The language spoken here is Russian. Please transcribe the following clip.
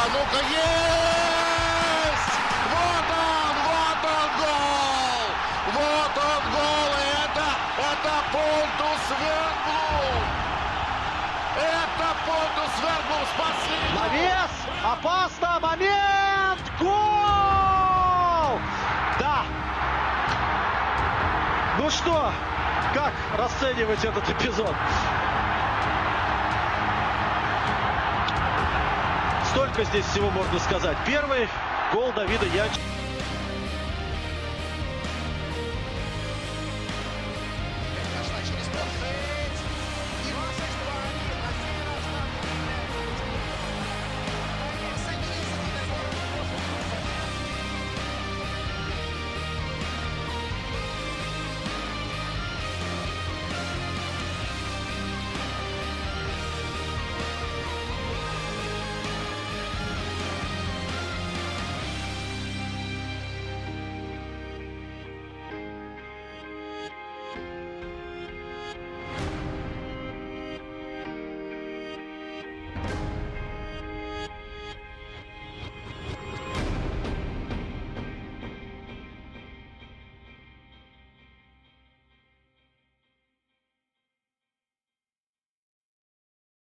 ну-ка, есть! Вот он гол! Вот он гол, и это Понтус Верблум! Это Понтус Верблум спасли! Навес! Опасно! Момент! Гол! Да! Ну что, как расценивать этот эпизод? Столько здесь всего можно сказать. Первый гол Давида Янченко.